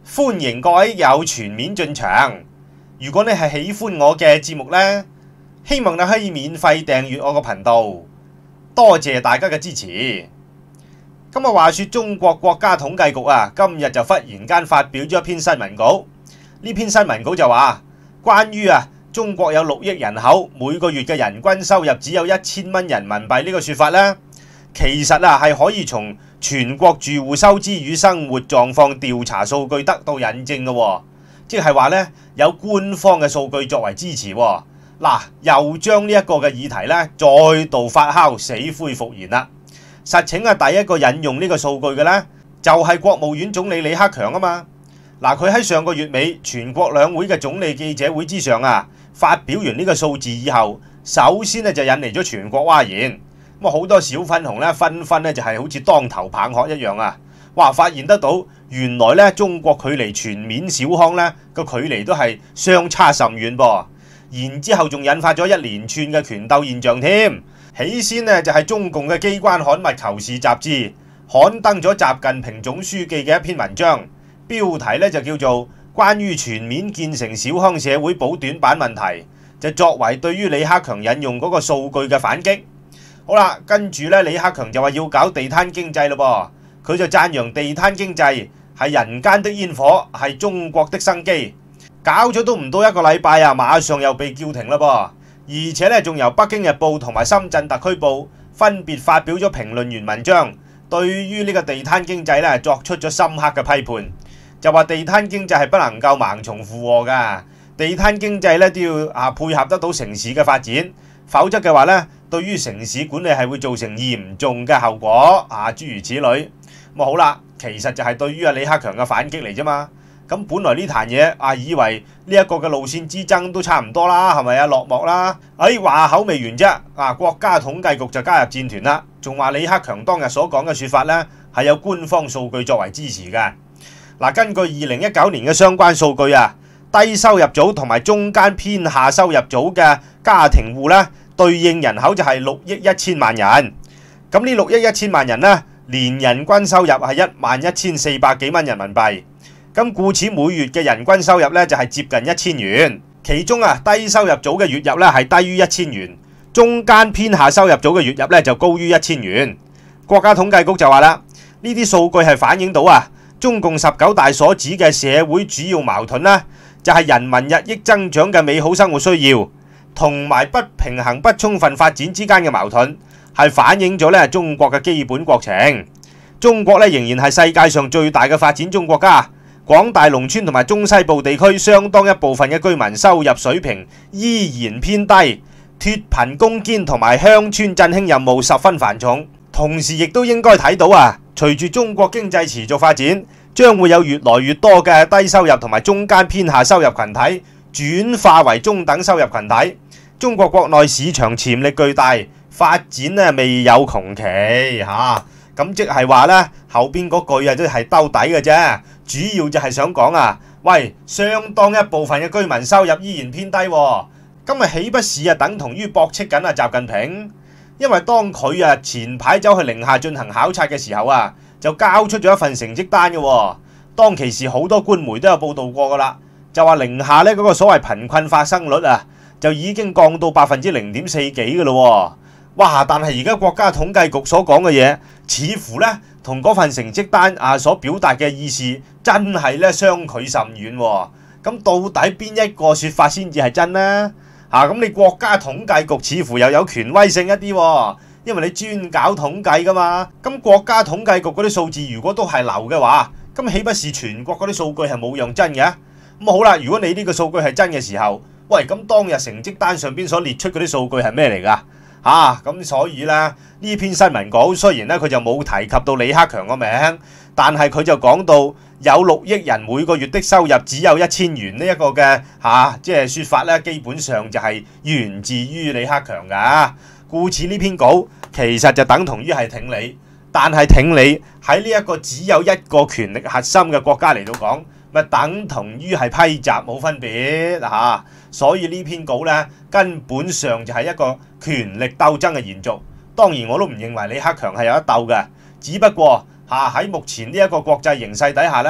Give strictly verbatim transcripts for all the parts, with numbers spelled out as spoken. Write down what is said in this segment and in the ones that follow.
歡迎各位有全面進場。如果你係喜歡我嘅節目呢，希望你可以免費訂閱我個頻道。多謝大家嘅支持。今日話說中國國家統計局啊，今日就忽然間發表咗一篇新聞稿。呢篇新聞稿就話，關於啊中國有六億人口，每個月嘅人均收入只有一千蚊人民幣呢個說法呢，其實啊係可以從全國住戶收支與生活狀況調查數據得到引證嘅喎。即係話呢，有官方嘅數據作為支持喎。嗱，又將呢一個嘅議題呢再度發酵，死灰復燃啦。實情啊，第一個引用呢個數據嘅呢，就係國務院總理李克強啊嘛。嗱，佢喺上個月尾全國兩會嘅總理記者會之上啊，發表完呢個數字以後，首先呢就引嚟咗全國譁然。咁啊，好多小粉紅呢紛紛呢就係好似當頭棒喝一樣啊！哇，發現得到原來呢中國距離全面小康呢個距離都係相差甚遠噃。然之後仲引發咗一連串嘅權鬥現象添。起先呢就係中共嘅機關刊物《求是》雜誌刊登咗習近平總書記嘅一篇文章。標題咧就叫做關於全面建成小康社會補短板問題，就作為對於李克強引用嗰個數據嘅反擊。好啦，跟住咧李克強就話要搞地攤經濟咯噃，佢就讚揚地攤經濟係人間的煙火，係中國的生機。搞咗都唔到一個禮拜啊，馬上又被叫停啦噃，而且咧仲由北京日報同埋深圳特區報分別發表咗評論員文章，對於呢個地攤經濟咧作出咗深刻嘅批判。就話地攤經濟係不能夠盲從附和噶，地攤經濟咧都要啊配合得到城市嘅發展，否則嘅話咧，對於城市管理係會造成嚴重嘅後果啊，諸如此類。咁啊好啦，其實就係對於啊李克強嘅反擊嚟啫嘛。咁本來呢壇嘢啊，以為呢一個嘅路線之爭都差唔多啦，係咪啊落幕啦？哎，話口未完啫，啊國家統計局就加入戰團啦，仲話李克強當日所講嘅說法咧係有官方數據作為支持嘅。嗱，根據二零一九年嘅相關數據啊，低收入組同埋中間偏下收入組嘅家庭戶咧，對應人口就係六億一千萬人。咁呢六億一千萬人呢，年人均收入係一萬一千四百幾蚊人民幣。咁故此每月嘅人均收入咧就係接近一千元。其中啊，低收入組嘅月入咧係低於一千元，中間偏下收入組嘅月入咧就高於一千元。國家統計局就話啦，呢啲數據係反映到啊，中共十九大所指嘅社會主要矛盾呢，就係人民日益增長嘅美好生活需要，同埋不平衡不充分發展之間嘅矛盾，係反映咗咧中國嘅基本國情。中國咧仍然係世界上最大嘅發展中國家，廣大農村同埋中西部地區相當一部分嘅居民收入水平依然偏低，脫貧攻堅同埋鄉村振興任務十分繁重。同時亦都應該睇到啊，隨住中國經濟持續發展，將會有越來越多嘅低收入同埋中間偏下收入群體轉化為中等收入群體。中國國內市場潛力巨大，發展咧未有窮期嚇。咁即係話呢，後邊嗰句啊都係兜底嘅啫，主要就係想講啊，喂，相當一部分嘅居民收入依然偏低喎，咁咪豈不是啊等同於駁斥緊啊習近平？因為當佢啊前排走去寧夏進行考察嘅時候啊，就交出咗一份成績單嘅喎。當其時好多官媒都有報道過噶啦，就話寧夏呢嗰個所謂貧困發生率啊，就已經降到百分之零點四幾嘅咯。哇！但係而家國家統計局所講嘅嘢，似乎呢同嗰份成績單啊所表達嘅意思真係呢相距甚遠喎。咁到底邊一個説法先至係真呢？啊！咁你國家統計局似乎又有權威性一啲喎，因為你專搞統計噶嘛。咁國家統計局嗰啲數字如果都係流嘅話，咁豈不是全國嗰啲數據係冇樣真嘅？咁好啦，如果你呢個數據係真嘅時候，喂，咁當日成績單上邊所列出嗰啲數據係咩嚟㗎？嚇！咁所以咧，呢篇新聞稿雖然咧佢就冇提及到李克強個名，但係佢就講到有六億人每個月的收入只有一千元呢一個嘅嚇，即係説法咧，基本上就係源自於李克強㗎。故此呢篇稿其實就等同於係挺李，但係挺李喺呢一個只有一個權力核心嘅國家嚟到講，咪等同於係批習冇分別嚇。所以呢篇稿咧根本上就係一個權力鬥爭嘅延續。當然我都唔認為李克強係有得鬥嘅，只不過嚇喺目前呢一個國際形勢底下咧，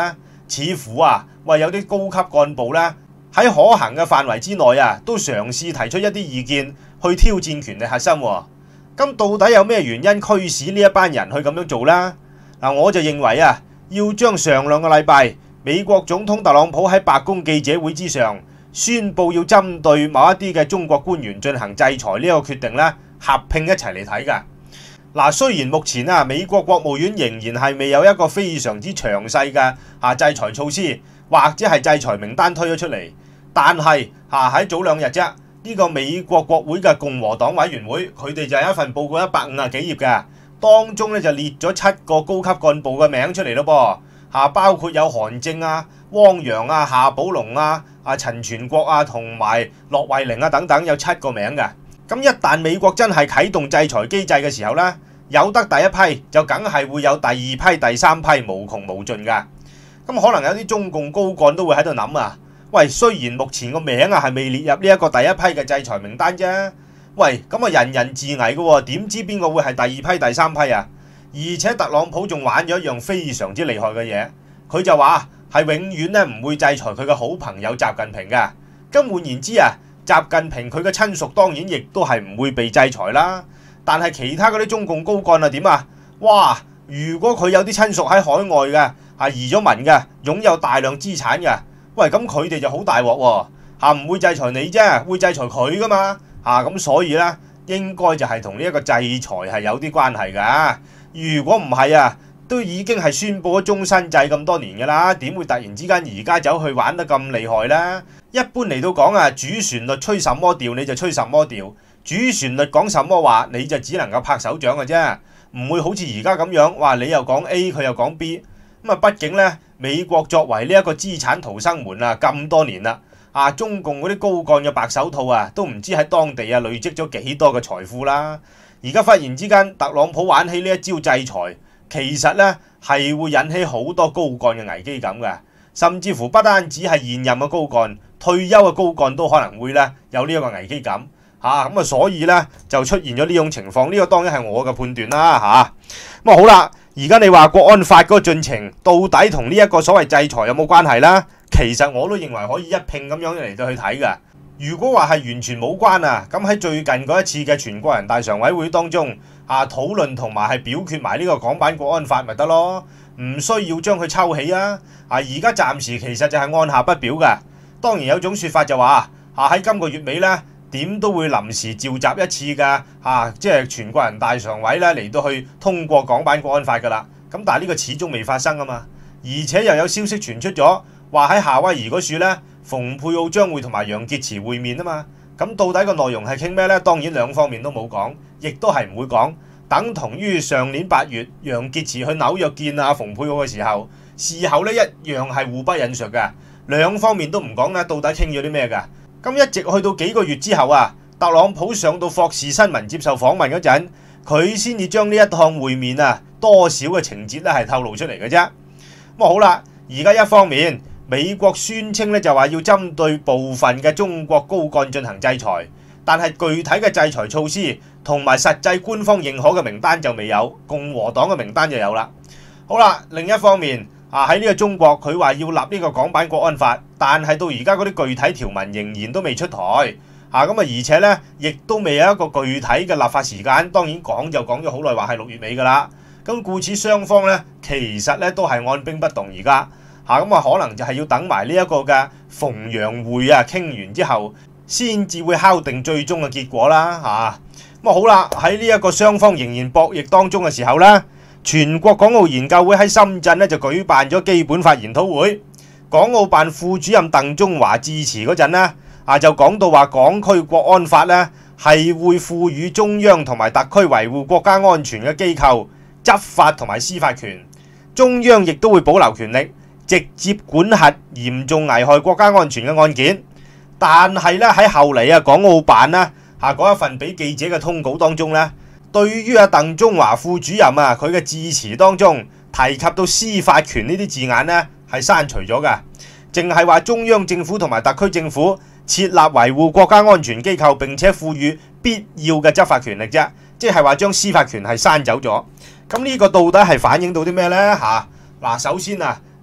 似乎啊，喂有啲高級幹部咧喺可行嘅範圍之內啊，都嘗試提出一啲意見去挑戰權力核心喎。咁到底有咩原因驅使呢一班人去咁樣做呢？嗱，我就認為啊，要將上兩個禮拜美國總統特朗普喺白宮記者會之上宣布要針對某一啲嘅中國官員進行制裁呢個決定咧，合併一齊嚟睇㗎。嗱，雖然目前啊，美國國務院仍然係未有一個非常之詳細嘅啊制裁措施或者係制裁名單推咗出嚟，但係啊喺早兩日啫，呢個美國國會嘅共和黨委員會佢哋就有一份報告一百五十幾頁嘅，當中咧就列咗七個高級幹部嘅名出嚟咯噃，嚇包括有韓正啊、汪洋啊、夏寶龍啊、啊陳全國啊同埋駱惠寧啊等等，有七個名嘅。咁一旦美國真係啟動制裁機制嘅時候呢，有得第一批就梗係會有第二批、第三批無窮無盡㗎。咁可能有啲中共高幹都會喺度諗啊，喂，雖然目前個名啊係未列入呢一個第一批嘅制裁名單啫，喂，咁啊人人自危嘅喎，點知邊個會係第二批、第三批啊？而且特朗普仲玩咗一樣非常之厲害嘅嘢，佢就話係永遠咧唔會制裁佢嘅好朋友習近平㗎。咁換言之啊，習近平佢嘅親屬當然亦都係唔會被制裁啦。但係其他嗰啲中共高幹啊點啊？哇！如果佢有啲親屬喺海外嘅，係移咗民嘅，擁有大量資產嘅，喂，咁佢哋就好大鑊喎，嚇唔會制裁你啫，會制裁佢噶嘛，嚇咁所以咧應該就係同呢一個制裁係有啲關係㗎。如果唔係啊，都已經係宣佈咗終身制咁多年㗎啦，點會突然之間而家走去玩得咁厲害呢？一般嚟到講啊，主旋律吹什麼調你就吹什麼調，主旋律講什麼話你就只能夠拍手掌嘅啫，唔會好似而家咁樣話你又講 A 佢又講 B。咁啊，畢竟咧美國作為呢一個資產逃生門啊咁多年啦，啊中共嗰啲高幹嘅白手套啊都唔知喺當地啊累積咗幾多嘅財富啦。而家忽然之間特朗普玩起呢一招制裁，其實咧係會引起好多高幹嘅危機感嘅，甚至乎不單止係現任嘅高幹，退休嘅高幹都可能會咧有呢一個危機感嚇。咁啊，所以咧就出現咗呢種情況。呢個當然係我嘅判斷啦嚇。咁啊好啦，而家你話國安法嗰個進程到底同呢一個所謂制裁有冇關係啦？其實我都認為可以一併咁樣嚟到去睇㗎。如果話係完全冇關啊，咁喺最近嗰一次嘅全國人大常委會當中啊討論同埋係表決埋呢個港版國安法咪得咯，唔需要將佢抽起啊！啊而家暫時其實就係按下不表㗎。當然有種説法就話啊喺今個月尾咧點都會臨時召集一次㗎，啊即係全國人大常委咧嚟到去通過港版國安法㗎啦。咁但係呢個始終未發生啊嘛，而且又有消息傳出咗話喺夏威夷嗰處咧。蓬佩奧將會同埋楊潔篪會面啊嘛，咁到底個內容係傾咩呢？當然兩方面都冇講，亦都係唔會講，等同於上年八月楊潔篪去紐約見阿蓬佩奧嘅時候，事後呢一樣係互不引述嘅，兩方面都唔講咧，到底傾咗啲咩㗎？咁一直去到幾個月之後啊，特朗普上到霍士新聞接受訪問嗰陣，佢先至將呢一趟會面啊多少嘅情節咧係透露出嚟嘅啫。咁啊好啦，而家一方面。美國宣稱咧就話要針對部分嘅中國高幹進行制裁，但係具體嘅制裁措施同埋實際官方認可嘅名單就未有，共和黨嘅名單就有啦。好啦，另一方面啊喺呢個中國佢話要立呢個港版國安法，但係到而家嗰啲具體條文仍然都未出台啊，咁啊而且咧亦都未有一個具體嘅立法時間，當然講就講咗好耐，話係六月尾㗎啦。咁故此雙方咧其實咧都係按兵不動而家。嚇咁啊，可能就係要等埋呢一個嘅逢陽會啊，傾完之後先至會敲定最終嘅結果啦嚇。咁啊好啦，喺呢一個雙方仍然博弈當中嘅時候咧，全國港澳研究會喺深圳咧就舉辦咗基本法研討會。港澳辦副主任鄧中華致辭嗰陣咧，啊就講到話港區國安法咧係會賦予中央同埋特區維護國家安全嘅機構執法同埋司法權，中央亦都會保留權力。直接管轄嚴重危害國家安全嘅案件，但係咧喺後嚟啊，港澳辦咧嚇嗰一份俾記者嘅通稿當中咧，對於阿鄧中華副主任啊佢嘅致辭當中提及到司法權呢啲字眼咧係刪除咗嘅，淨係話中央政府同埋特區政府設立維護國家安全機構並且賦予必要嘅執法權力啫，即係話將司法權係刪走咗。咁呢個到底係反映到啲咩呢？嚇嗱，首先啊。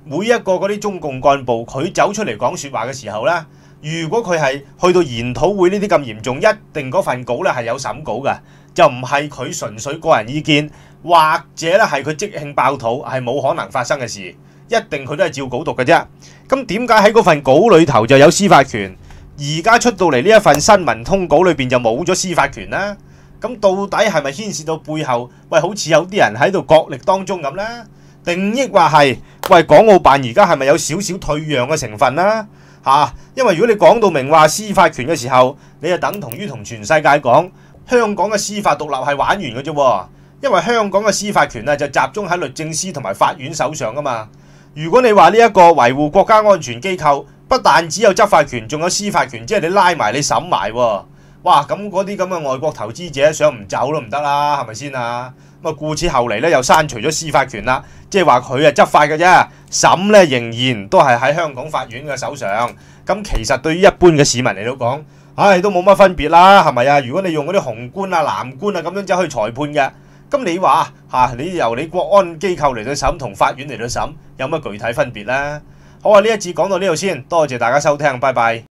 每一個嗰啲中共幹部佢走出嚟講説話嘅時候呢，如果佢係去到研討會呢啲咁嚴重，一定嗰份稿呢係有審稿嘅，就唔係佢純粹個人意見，或者咧係佢即興爆肚，係冇可能發生嘅事，一定佢都係照稿讀嘅啫。咁點解喺嗰份稿裏頭就有司法權，而家出到嚟呢一份新聞通稿裏邊就冇咗司法權呢？咁到底係咪牽涉到背後，喂，好似有啲人喺度角力當中咁呢？定抑或係，喂，港澳辦而家係咪有少少退讓嘅成分啦？嚇、啊，因為如果你講到明話司法權嘅時候，你就等同於同全世界講香港嘅司法獨立係玩完嘅啫。因為香港嘅司法權啊就集中喺律政司同埋法院手上噶嘛。如果你話呢一個維護國家安全機構不但只有執法權，仲有司法權，即係你拉埋你審埋喎。哇！咁嗰啲咁嘅外國投資者想唔走都唔得啦，係咪先啊？咁啊，故此後嚟咧又刪除咗司法權啦，即係話佢係執法嘅啫，審咧仍然都係喺香港法院嘅手上。咁其實對於一般嘅市民嚟到講，唉都冇乜分別啦，係咪啊？如果你用嗰啲紅官啊、藍官啊咁樣走去裁判嘅，咁你話嚇、啊、你由你國安機構嚟到審同法院嚟到審，有乜具體分別咧？好啊，呢一節講到呢度先，多謝大家收聽，拜拜。